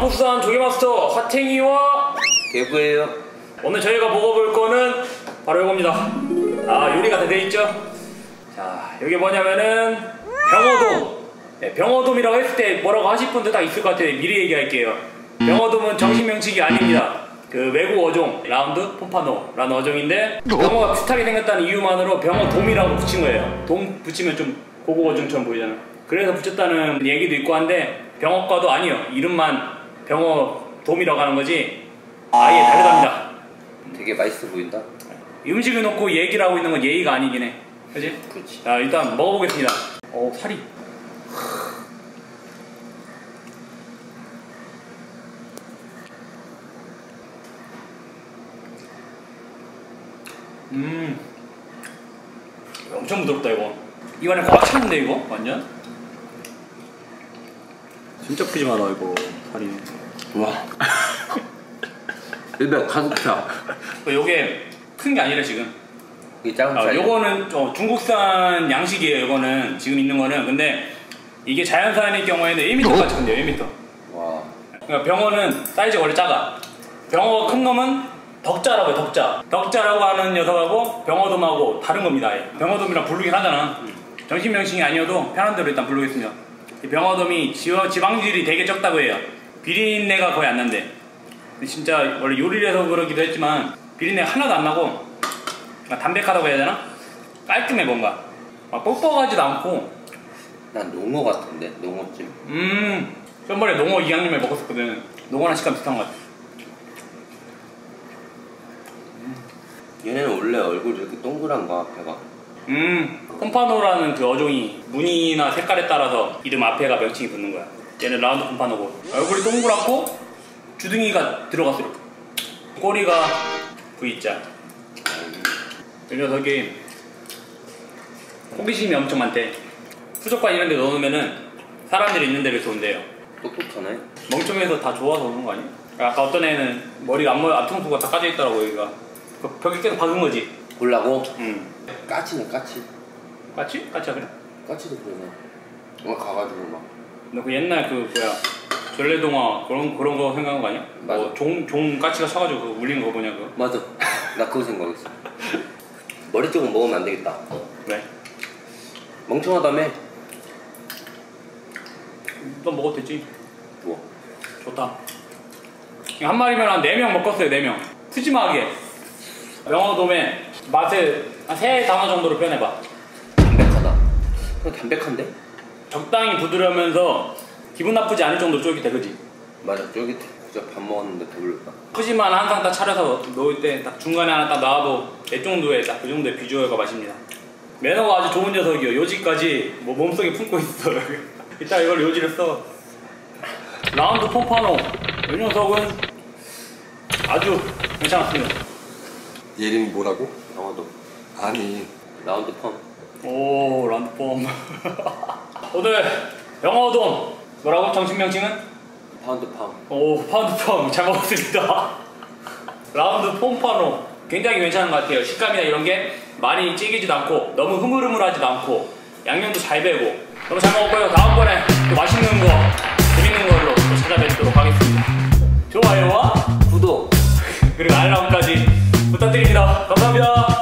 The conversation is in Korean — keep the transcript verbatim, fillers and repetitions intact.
남북산 조개마스터 화탱이와 개구예요. 오늘 저희가 먹어볼 거는 바로 이겁니다. 아, 요리가 다 돼있죠? 자, 이게 뭐냐면은 병어돔. 네, 병어돔이라고 했을 때 뭐라고 하실 분들 다 있을 것 같아요. 미리 얘기할게요. 병어돔은 정식 명칭이 아닙니다. 그 외국 어종 라운드 폼파노라는 어종인데 병어가 비슷하게 생겼다는 이유만으로 병어돔이라고 붙인 거예요. 돔 붙이면 좀 고급 어종처럼 보이잖아. 그래서 붙였다는 얘기도 있고 한데 병어과도 아니요. 이름만 병어돔이라고 하는 거지 아예 다르답니다. 되게 맛있어 보인다. 음식을 놓고 얘기를 하고 있는 건 예의가 아니긴 해. 그치? 그렇지. 자, 일단 먹어보겠습니다. 어, 살이. 음. 엄청 부드럽다, 이거. 입안에 꽉 찼는데, 이거? 완전? 진짜 푸짐하다, 이거. 살이. 와. 일배 가득 차. 요게 큰 게 아니라, 지금. 이게 작은 아, 사이즈. 요거는 어, 중국산 양식이에요. 요거는 지금 있는 거는. 근데 이게 자연산일 경우에는 일 미터까지 큰대요. 일 미터. 와. 그러니까 병어는 사이즈가 원래 작아. 병어가 큰 놈은 덕자라고 해요. 덕자. 덕자라고 하는 녀석하고 병어돔하고 다른 겁니다. 아예. 병어돔이랑 부르긴 하잖아. 정식 명칭이 아니어도 편한 대로 일단 부르겠습니다. 이 병어돔이 지방질이 되게 적다고 해요. 비린내가 거의 안 난대. 진짜 원래 요리를 해서 그러기도 했지만 비린내가 하나도 안 나고 담백하다고 해야 되나? 깔끔해. 뭔가 막 뻑뻑하지도 않고. 난 농어 같은데? 농어찜. 음 저번에 농어 이양념에 먹었었거든. 농어랑 식감 비슷한 것 같아. 얘네는 원래 얼굴이 이렇게 동그란가 앞에가? 음 콤파노라는 그 어종이 무늬나 색깔에 따라서 이름 앞에가 명칭이 붙는 거야. 얘는 라운드 콤파노고 얼굴이 동그랗고 주둥이가 들어갔어. 이렇게 꼬리가 V자. 이 녀석이 호기심이 엄청 많대. 수족관 이런 데 넣어놓으면은 사람들이 있는 데를 쏜대요. 똑똑하네. 멍청해서 다 좋아서 오는 거 아니야? 아까 어떤 애는 머리가 앞머리 앞통수가 다 까져 있더라고. 여기가 그 벽에 계속 박은 거지. 보려고? 응. 까치네 까치. 까치? 까치야 그래? 까치도 그러네. 뭔가 가가지고 막. 너 그 옛날 그 뭐야 전래동화 그런 그런 거 생각한 거 아니야? 맞아. 뭐 종 종 까치가 쳐가지고 그거 물린 거 뭐냐 그거? 맞아. 나 그거 생각했어. 머리 쪽은 먹으면 안 되겠다. 왜? 멍청하다며? 너 먹어도 되지. 뭐? 좋다. 한 마리면 한 네 명 먹었어요. 네 명. 푸짐하게. 병어돔의 맛을 한 세 단어 정도로 표현해봐. 담백하다. 그냥 담백한데? 적당히 부드러우면서 기분 나쁘지 않을 정도로 쫄깃해. 그지? 맞아. 쫄깃해. 진짜 밥 먹었는데 배불렀다. 푸짐한 한 상 딱 차려서 놓을 때 딱 중간에 하나 딱 놔도 내 정도의 딱 그 정도의 비주얼과 맛입니다. 매너가 아주 좋은 녀석이요. 요지까지 뭐 몸속에 품고 있어. 이따 이걸 요지를 써. 라운드 폼파노. 이 녀석은 아주 괜찮았습니다. 얘 이름이 뭐라고? 병어도. 아니 라운드 펌. 오, 라운드 폼. 오늘 병어돔 뭐라고 정식 명칭은? 파운드 팜. 오, 파운드 펌 잘 먹었습니다. 라운드 폼파노 굉장히 괜찮은 것 같아요. 식감이나 이런 게 많이 찌기지도 않고 너무 흐물흐물하지도 않고 양념도 잘 배고 너무 잘 먹었고요. 다음번에 또 맛있는 거 재밌는 걸로 또 찾아뵙도록 하겠습니다. 좋아요와 구독 그리고 알람까지 부탁드립니다. 감사합니다.